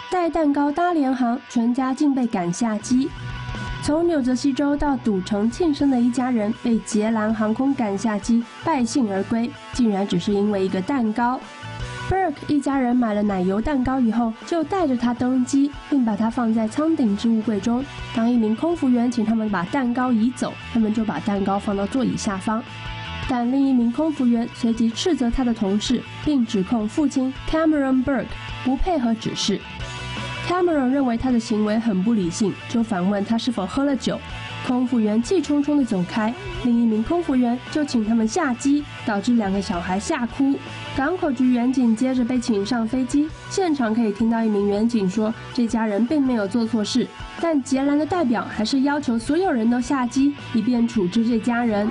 带蛋糕搭联航，全家竟被赶下机。从纽泽西州到赌城庆生的一家人被捷兰航空赶下机，败兴而归，竟然只是因为一个蛋糕。Burke 一家人买了奶油蛋糕以后，就带着它登机，并把它放在舱顶置物柜中。当一名空服员请他们把蛋糕移走，他们就把蛋糕放到座椅下方。但另一名空服员随即斥责他的同事，并指控父亲 Cameron Burke 不配合指示。Cameron 认为他的行为很不理性，就反问他是否喝了酒。空服员气冲冲地走开，另一名空服员就请他们下机，导致2个小孩吓哭。港口局员警接着被请上飞机，现场可以听到一名员警说，这家人并没有做错事，但捷兰的代表还是要求所有人都下机，以便处置这家人。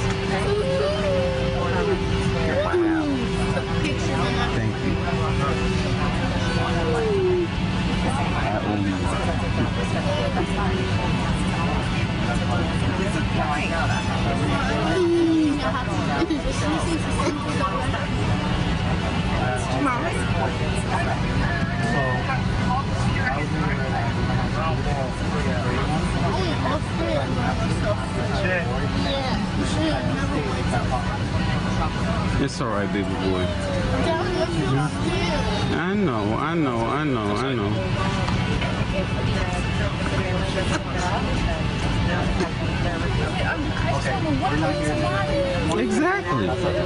It's all right, baby boy. I know. Exactly.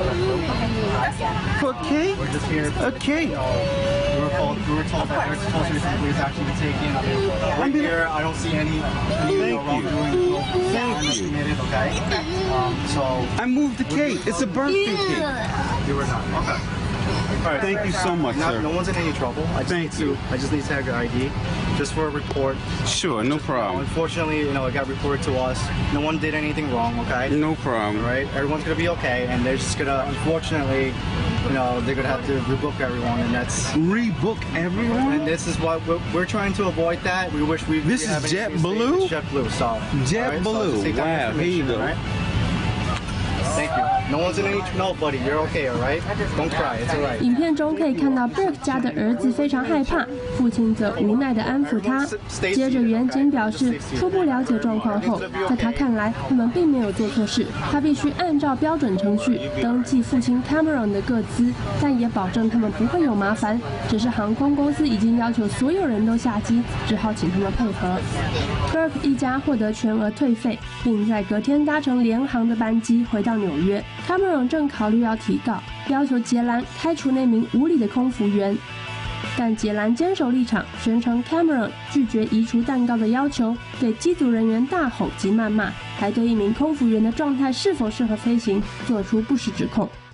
For cake? We're just here. A cake. We were told that there's supposed to be actually be taken. Right here, I don't see any wrongdoing. Thank you. Committed, okay? So I moved the cake. It's a birthday cake. you were not. Okay. All right. Thank you so much, sir. No one's in any trouble. I just need to have your ID, just for a report. Sure, no problem. Unfortunately, it got reported to us. No one did anything wrong, okay? No problem. All right? Everyone's gonna be okay, and they're just gonna, unfortunately, they're gonna have to rebook everyone, and that's... Rebook everyone? And this is what we're trying to avoid that. We wish we... This is JetBlue? JetBlue, so... JetBlue. Wow, here you go. Right? Thank you. No one's in any... No, buddy, you're okay, all right? Don't cry, it's all right. 影片中可以看到 Burke 家的儿子非常害怕，父亲则无奈地安抚他。接着员警表示，初步了解状况后，在他看来，他们并没有做错事，他必须按照标准程序登记父亲 Cameron 的个资，但也保证他们不会有麻烦。只是航空公司已经要求所有人都下机，只好请他们配合。Burke 一家获得全额退费，并在隔天搭乘联航的班机回到纽约。Cameron 正考虑要提告，要求捷兰开除那名无理的空服员，但捷兰坚守立场，宣称 Cameron 拒绝移除蛋糕的要求，对机组人员大吼及谩骂，还对一名空服员的状态是否适合飞行做出不实指控。